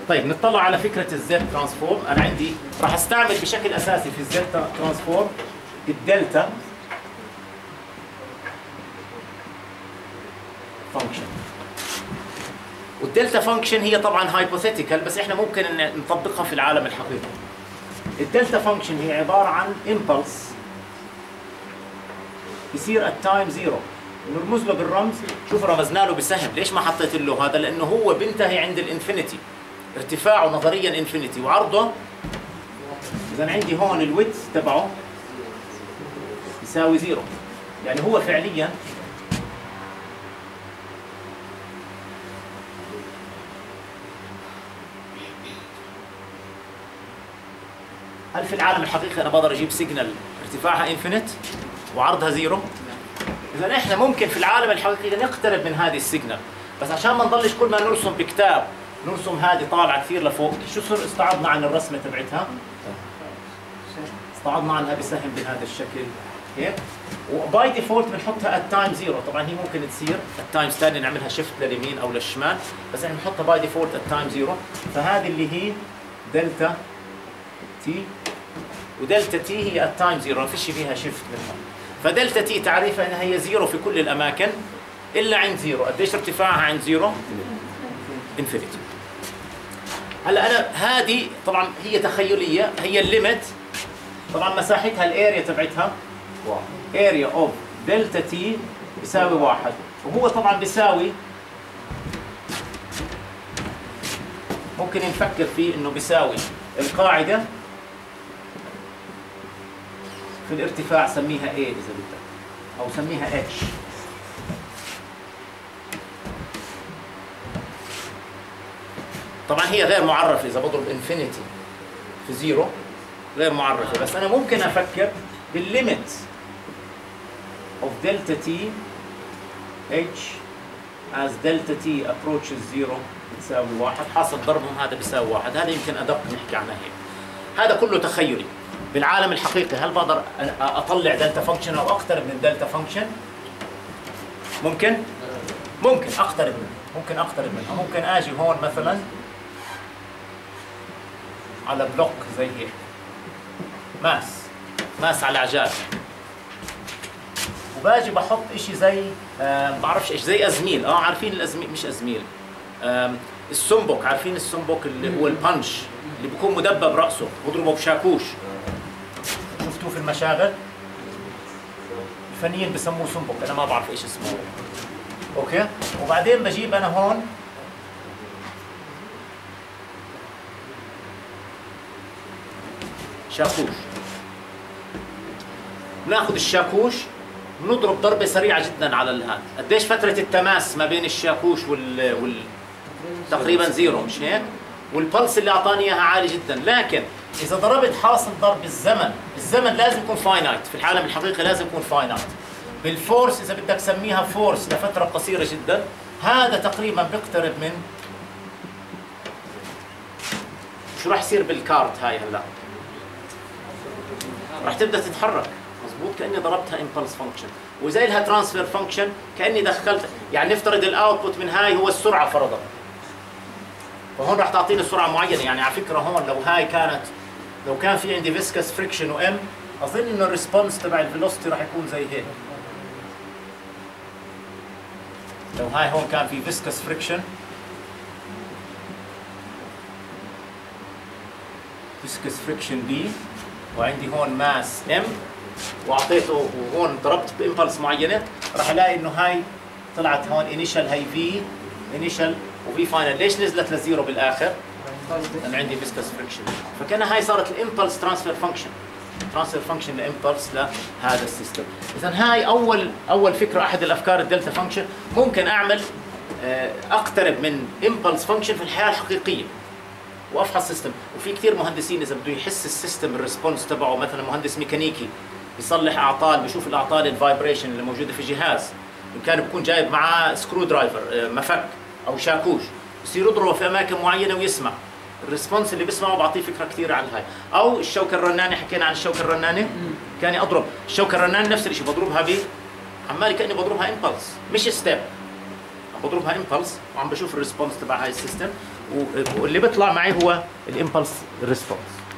طيب نطلع على فكره الزد ترانسفورم. انا عندي راح استعمل بشكل اساسي في الزد ترانسفورم الدلتا فانكشن. والدلتا فانكشن هي طبعا هايبوثيتيكال، بس احنا ممكن نطبقها في العالم الحقيقي. الدلتا فانكشن هي عباره عن امبلس يصير التايم زيرو، نرمز له بالرمز. شوف رمزنا له بسهم، ليش ما حطيت له هذا؟ لانه هو بينتهي عند الانفينيتي، ارتفاعه نظريا انفينيتي وعرضه، اذا عندي هون الويدث تبعه يساوي زيرو. يعني هو فعليا هل في العالم الحقيقي انا بقدر اجيب سيجنال ارتفاعها انفينيت وعرضها زيرو؟ اذا احنا ممكن في العالم الحقيقي نقترب من هذه السيجنال، بس عشان ما نضلش كل ما نرسم بكتاب نرسم هذه طالعه كثير لفوق. شو صار استعضنا عن الرسمه تبعتها؟ استعضنا عنها بسهم بهذا الشكل هيك، وباي ديفولت بنحطها التايم زيرو. طبعا هي ممكن تصير التايم ثاني نعملها شيفت لليمين او للشمال، بس احنا بنحطها باي ديفولت التايم زيرو. فهذه اللي هي دلتا تي، ودلتا تي هي التايم زيرو، ما فيش فيها شيفت منها. فدلتا تي تعريفها انها هي زيرو في كل الاماكن الا عند زيرو. قديش ارتفاعها عند زيرو؟ انفينيتي. هلا انا هذه طبعا هي تخيليه، هي الليمت. طبعا مساحتها الاريا تبعتها اريا اوف دلتا تي بيساوي 1، وهو طبعا بيساوي، ممكن نفكر فيه انه بيساوي القاعده في الارتفاع، سميها A اذا بدك، او سميها H. طبعا هي غير معرفه، اذا بضرب انفينيتي في زيرو غير معرفه، بس انا ممكن افكر بالليمت اوف دلتا تي H as دلتا تي approaches زيرو بتساوي 1، حاصل ضربهم هذا بيساوي 1. هذا يمكن ادق نحكي عنها هيك. هذا كله تخيلي. بالعالم الحقيقي هل بقدر اطلع دلتا فانكشن او اقترب من دلتا فانكشن؟ ممكن اقترب منها. ممكن اجي هون مثلا على بلوك زي هيك، ماس على عجال، وباجي بحط شيء زي بعرفش ايش، زي ازميل. عارفين الازميل؟ مش ازميل، السنبك. عارفين السنبك اللي هو البنش اللي بيكون مدبب راسه، بضربه بشاكوش، شفتوه في المشاغل؟ الفنيين بسموه سنبك، انا ما بعرف ايش اسمه. اوكي، وبعدين بجيب انا هون شاكوش، بناخذ الشاكوش بنضرب ضربه سريعه جدا على الهاد. قديش فتره التماس ما بين الشاكوش تقريبا زيرو، مش هيك؟ والبلس اللي اعطاني اياها عالي جدا. لكن اذا ضربت حاصل ضرب الزمن لازم يكون فاينايت. في العالم الحقيقي لازم يكون فاينايت. بالفورس اذا بدك سميها فورس لفتره قصيره جدا، هذا تقريبا بيقترب من، شو راح يصير بالكارت هاي هلا؟ راح تبدا تتحرك، مضبوط، كاني ضربتها امبلس فانكشن. وزي لها ترانسفير فانكشن، كاني دخلت، يعني نفترض الاوتبوت من هاي هو السرعه فرضا، فهون راح تعطيني سرعه معينه. يعني على فكره هون لو كان في عندي فيسكس فريكشن وام، اظن انه الريسبونس تبع الفيلوسيتي راح يكون زي هيك. لو هاي هون كان في فيسكس فريكشن، بي، وعندي هون ماس ام، واعطيته وهون ضربت بامبلس معينه، راح الاقي انه هاي طلعت هون انيشال، هي في انيشال وفي فاينل. ليش نزلت لزيرو بالاخر؟ لانه عندي فيسكس فريكشن. فكان هاي صارت الامبلس ترانسفير فانكشن لامبلس لهذا السيستم. اذا هاي اول فكره، احد الافكار الدلتا فانكشن. ممكن اعمل اقترب من امبلس فانكشن في الحياه الحقيقيه وافحص سيستم. وفي كثير مهندسين اذا بده يحس السيستم الريسبونس تبعه، مثلا مهندس ميكانيكي بيصلح اعطال، بيشوف الاعطال الفايبريشن اللي موجوده في جهاز، ان كان بيكون جايب معاه سكرو درايفر، مفك او شاكوش، بصير يضربه في اماكن معينه ويسمع الريسبونس اللي بيسمعه، بعطيه فكره كثيره عن هاي. او الشوكه الرنانه، حكينا عن الشوكه الرنانه، كاني اضرب الشوكه الرنانه نفس الشيء، بضربها عمالي كاني بضربها امبلس، مش ستيب، عم بضربها امبلس وعم بشوف الريسبونس تبع هاي السيستم. واللي بيطلع معي هو الامبلس ريسبونس.